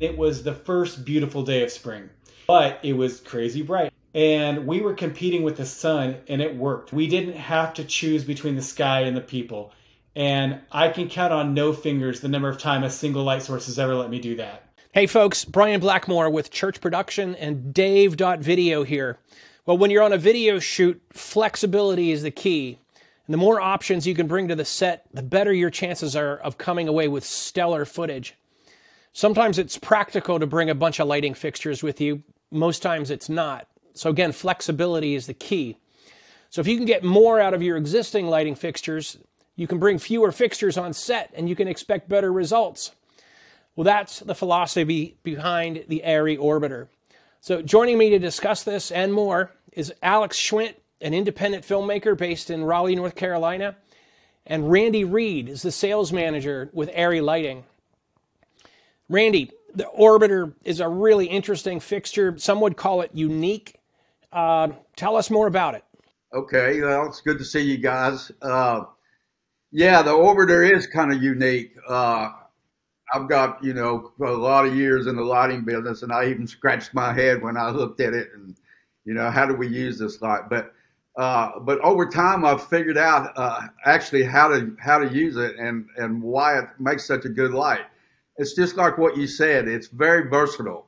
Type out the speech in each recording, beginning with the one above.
It was the first beautiful day of spring, but it was crazy bright. And we were competing with the sun, and it worked. We didn't have to choose between the sky and the people. And I can count on no fingers the number of times a single light source has ever let me do that. Hey folks, Brian Blackmore with Church Production and Dave.video here. Well, when you're on a video shoot, flexibility is the key. And the more options you can bring to the set, the better your chances are of coming away with stellar footage. Sometimes it's practical to bring a bunch of lighting fixtures with you. Most times it's not. So again, flexibility is the key. So if you can get more out of your existing lighting fixtures, you can bring fewer fixtures on set and you can expect better results. Well, that's the philosophy behind the ARRI Orbiter. So joining me to discuss this and more is Alex Schwint, an independent filmmaker based in Raleigh, North Carolina, and Randy Reed is the sales manager with ARRI Lighting. Randy, the Orbiter is a really interesting fixture. Some would call it unique. Tell us more about it. Okay, well, it's good to see you guys. Yeah, the Orbiter is kind of unique. I've got, a lot of years in the lighting business, and I even scratched my head when I looked at it and, how do we use this light? But over time, I've figured out actually how to use it and why it makes such a good light. It's just like what you said. It's very versatile.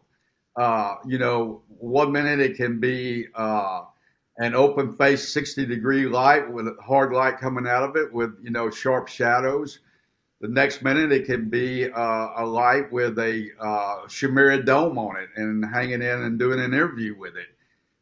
1 minute it can be an open face 60-degree light with a hard light coming out of it with, sharp shadows. The next minute it can be a light with a Chimera dome on it and hanging in and doing an interview with it.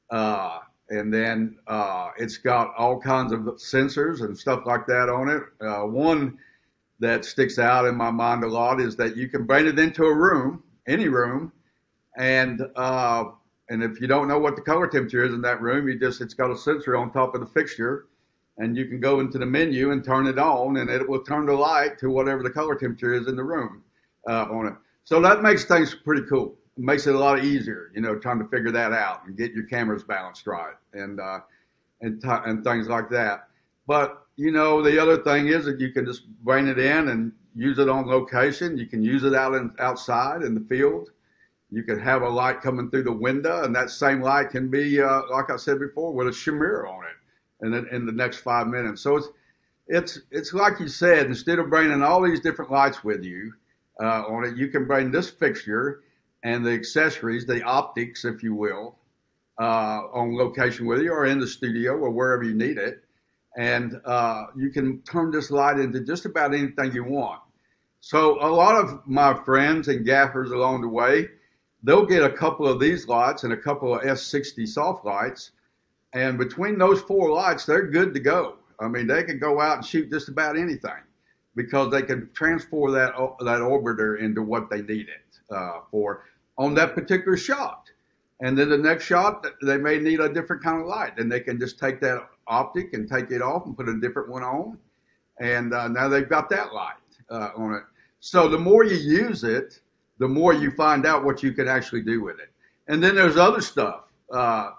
And then it's got all kinds of sensors and stuff like that on it. One that sticks out in my mind a lot is that you can bring it into a room, any room, and if you don't know what the color temperature is in that room, it's got a sensor on top of the fixture, and you can go into the menu and turn it on, and it will turn the light to whatever the color temperature is in the room on it. So that makes things pretty cool. It makes it a lot easier, trying to figure that out and get your cameras balanced right and things like that. But the other thing is that you can just bring it in and use it on location. You can use it outside in the field. You can have a light coming through the window, and that same light can be, like I said before, with a Chimera on it, and then in the next 5 minutes. So it's like you said, instead of bringing all these different lights with you on it, you can bring this fixture and the accessories, the optics, if you will, on location with you or in the studio or wherever you need it. And you can turn this light into just about anything you want. So a lot of my friends and gaffers along the way, they'll get a couple of these lights and a couple of S60 soft lights. And between those 4 lights, they're good to go. I mean, they can go out and shoot just about anything because they can transfer that Orbiter into what they need it for on that particular shot. And then the next shot, they may need a different kind of light. And they can just take that optic and take it off and put a different one on. And now they've got that light on it. So the more you use it, the more you find out what you can actually do with it. And then there's other stuff, that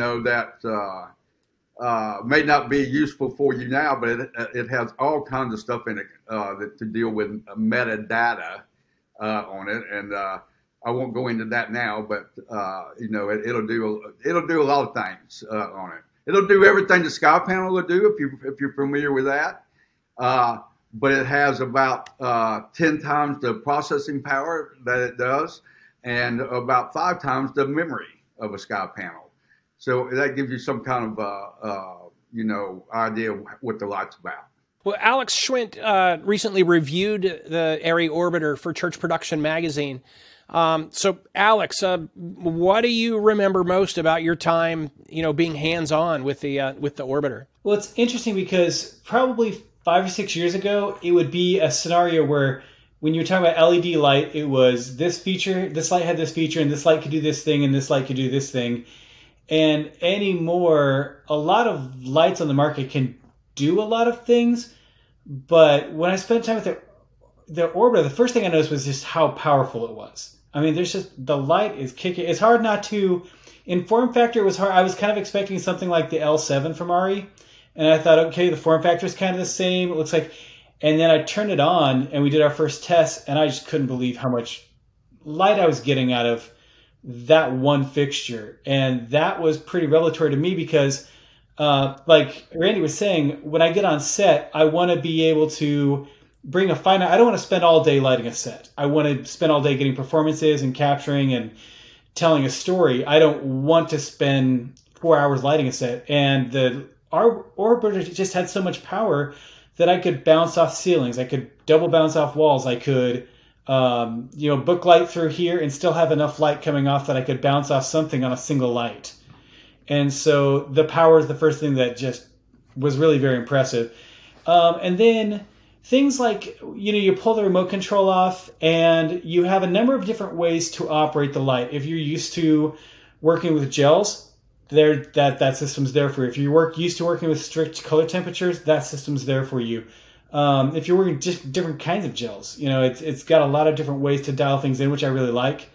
may not be useful for you now, but it has all kinds of stuff in it to deal with metadata on it. And I won't go into that now, but it'll do a lot of things on it. It'll do everything the Sky Panel will do if you're familiar with that. But it has about 10 times the processing power that it does, and about 5 times the memory of a Sky Panel. So that gives you some kind of idea of what the light's about. Well, Alex Schwint recently reviewed the ARRI Orbiter for Church Production magazine. So Alex, what do you remember most about your time, being hands-on with the Orbiter? Well, it's interesting because probably 5 or 6 years ago, it would be a scenario where when you were talking about LED light, it was this feature, this light had this feature, and this light could do this thing, and this light could do this thing. And anymore, a lot of lights on the market can do a lot of things. But when I spent time with the Orbiter, the first thing I noticed was just how powerful it was. I mean, the light is kicking. It's hard not to, in form factor, it was hard. I was kind of expecting something like the L7 from ARRI. And I thought, okay, the form factor is kind of the same. It looks like, and then I turned it on and we did our first test and I just couldn't believe how much light I was getting out of that one fixture. And that was pretty revelatory to me because, like Randy was saying, when I get on set, I want to be able to bring a finite. I don't want to spend all day lighting a set. I want to spend all day getting performances and capturing and telling a story. I don't want to spend 4 hours lighting a set. And our orbiter just had so much power that I could bounce off ceilings. I could double bounce off walls. I could, book light through here and still have enough light coming off that I could bounce off something on a single light. And so the power is the first thing that just was really very impressive. And then things like, you pull the remote control off and you have a number of different ways to operate the light. If you're used to working with gels, that system's there for you. If you're used to working with strict color temperatures, that system's there for you. If you're working just different kinds of gels, it's got a lot of different ways to dial things in, which I really like.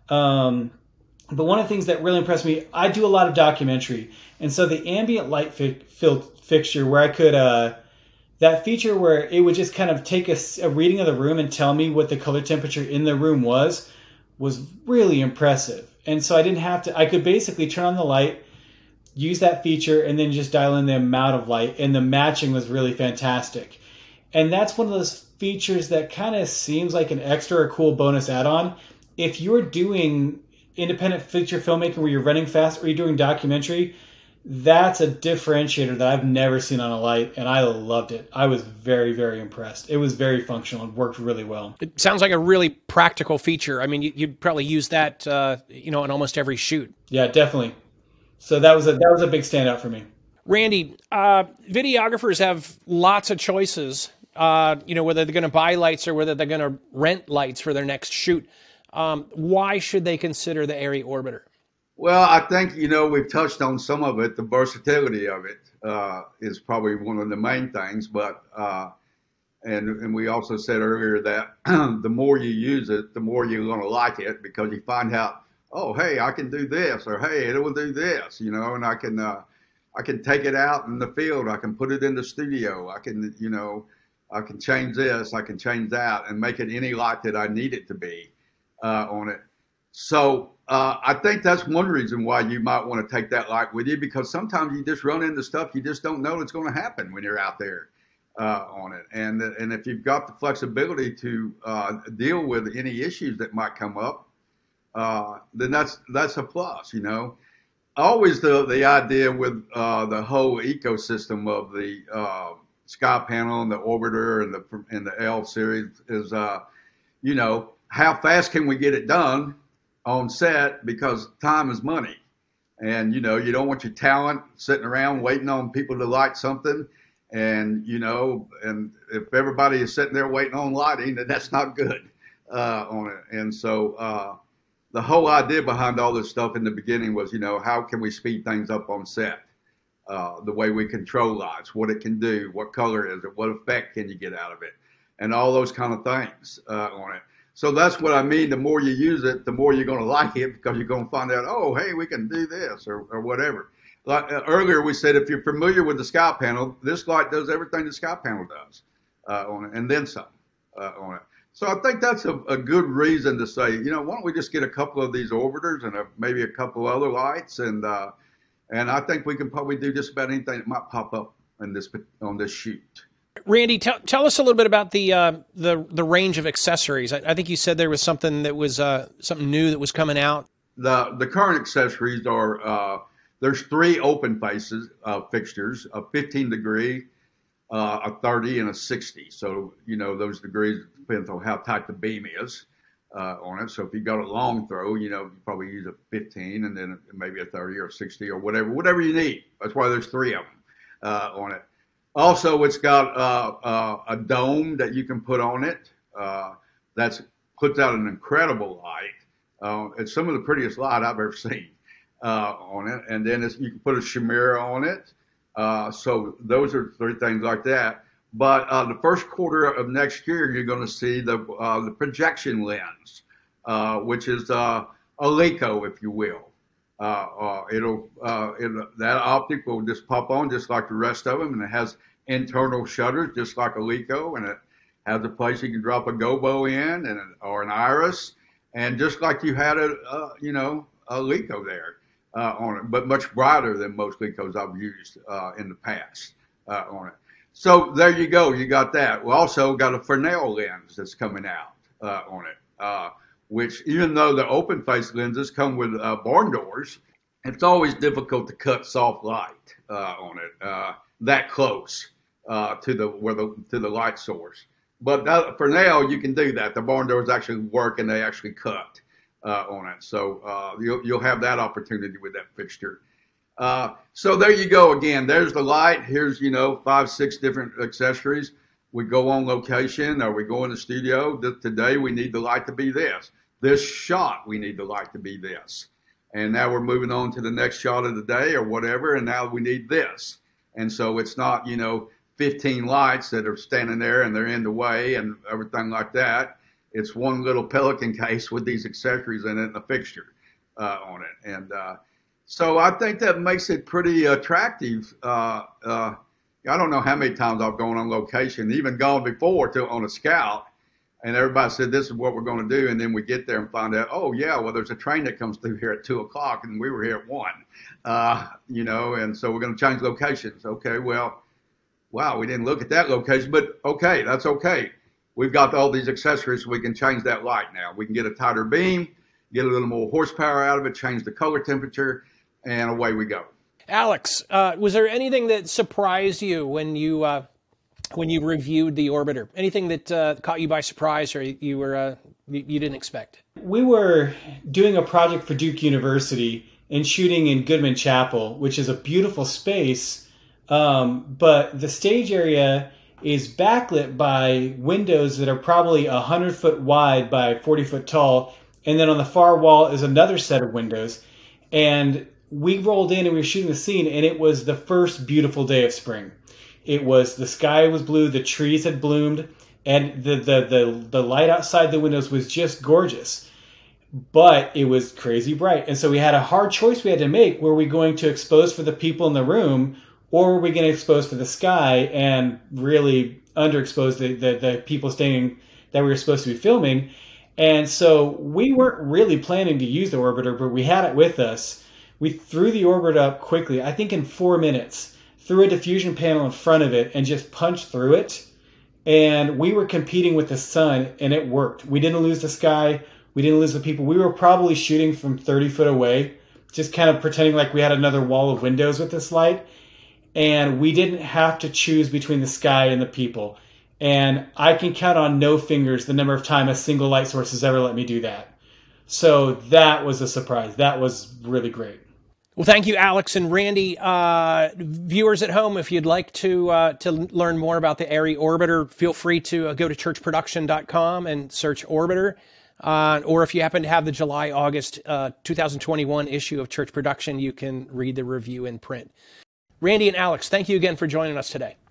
But one of the things that really impressed me, I do a lot of documentary. And so the ambient light fixture where I could, that feature where it would just kind of take a reading of the room and tell me what the color temperature in the room was really impressive. And so I didn't have to, I could basically turn on the light, use that feature, and then just dial in the amount of light. And the matching was really fantastic. And that's one of those features that kind of seems like an extra or cool bonus add-on. If you're doing independent feature filmmaking where you're running fast or you're doing documentary, that's a differentiator that I've never seen on a light, and I loved it. I was very, very impressed. It was very functional and worked really well. It sounds like a really practical feature. I mean, you'd probably use that, in almost every shoot. Yeah, definitely. So that was a big standout for me. Randy, videographers have lots of choices, whether they're going to buy lights or whether they're going to rent lights for their next shoot. Why should they consider the ARRI Orbiter? Well, I think, we've touched on some of it. The versatility of it is probably one of the main things. But and we also said earlier that the more you use it, the more you're going to like it because you find out, oh, hey, I can do this, or hey, it will do this, and I can take it out in the field. I can put it in the studio. I can change this. I can change that and make it any light that I need it to be on it. So I think that's one reason why you might want to take that light with you, because sometimes you just run into stuff you just don't know it's going to happen when you're out there on it. And if you've got the flexibility to deal with any issues that might come up, then that's a plus. Always the idea with the whole ecosystem of the Sky Panel and the Orbiter and the L series is, how fast can we get it done on set, because time is money. And, you don't want your talent sitting around waiting on people to light something. And, and if everybody is sitting there waiting on lighting, then that's not good on it. And so the whole idea behind all this stuff in the beginning was, how can we speed things up on set? The way we control lights, what it can do, what color is it, what effect can you get out of it, and all those kind of things on it. So that's what I mean. The more you use it, the more you're going to like it, because you're going to find out, oh, hey, we can do this or whatever. Like earlier we said, if you're familiar with the Sky Panel, this light does everything the Sky Panel does on it, and then some on it. So I think that's a good reason to say, why don't we just get a couple of these orbiters and maybe a couple other lights, and I think we can probably do just about anything that might pop up on this shoot. Randy, tell us a little bit about the range of accessories. I think you said there was something that was something new that was coming out. The current accessories are there's 3 open faces fixtures, a 15 degree, a 30, and a 60. So those degrees depends on how tight the beam is on it. So if you got a long throw, you probably use a 15, and then maybe a 30 or 60 or whatever you need. That's why there's 3 of them on it. Also, it's got a dome that you can put on it. That puts out an incredible light. It's some of the prettiest light I've ever seen on it. And then you can put a chimera on it. So those are 3 things like that. But the first quarter of next year, you're going to see the projection lens, which is a LECO, if you will. That optic will just pop on just like the rest of them, and it has internal shutters just like a LECO, and it has a place you can drop a gobo in or an iris, and just like you had a Leica there on it, but much brighter than most Leicos I've used in the past on it. So there you go. You got that. We also got a Fresnel lens that's coming out on it, which even though the open face lenses come with barn doors, it's always difficult to cut soft light on it that close to the light source. But for now, you can do that. The barn doors actually work and they actually cut on it. So you'll have that opportunity with that fixture. So there you go again. There's the light. Here's 5, 6 different accessories. We go on location or we go in the studio. Today we need the light to be this. This shot we need the light to be this. And now we're moving on to the next shot of the day or whatever. And now we need this. And so it's not 15 lights that are standing there and they're in the way and everything like that. It's one little Pelican case with these accessories in it and a fixture on it. And so I think that makes it pretty attractive. I don't know how many times I've gone on location, even gone before on a scout, and everybody said, this is what we're going to do. And then we get there and find out, oh, yeah, well, there's a train that comes through here at 2 o'clock and we were here at 1, and so we're going to change locations. Okay, well, wow, we didn't look at that location, but okay, that's okay. We've got all these accessories so we can change that light now. We can get a tighter beam, get a little more horsepower out of it, change the color temperature, and away we go. Alex, was there anything that surprised you when you reviewed the Orbiter? Anything that caught you by surprise or you didn't expect? We were doing a project for Duke University and shooting in Goodman Chapel, which is a beautiful space, but the stage area is backlit by windows that are probably 100 foot wide by 40 foot tall. And then on the far wall is another set of windows. And we rolled in and we were shooting the scene, and it was the first beautiful day of spring. The sky was blue, the trees had bloomed, and the light outside the windows was just gorgeous. But it was crazy bright. And so we had a hard choice we had to make. Were we going to expose for the people in the room, or were we going to expose for the sky and really underexpose the people standing that we were supposed to be filming? And so we weren't really planning to use the Orbiter, but we had it with us. We threw the Orbiter up quickly, I think in 4 minutes, threw a diffusion panel in front of it and just punched through it. And we were competing with the sun, and it worked. We didn't lose the sky. We didn't lose the people. We were probably shooting from 30 foot away, just kind of pretending like we had another wall of windows with this light. And we didn't have to choose between the sky and the people. And I can count on no fingers the number of times a single light source has ever let me do that. So that was a surprise. That was really great. Well, thank you, Alex and Randy. Viewers at home, if you'd like to learn more about the ARRI Orbiter, feel free to go to churchproduction.com and search Orbiter. Or if you happen to have the July-August 2021 issue of Church Production, you can read the review in print. Randy and Alex, thank you again for joining us today.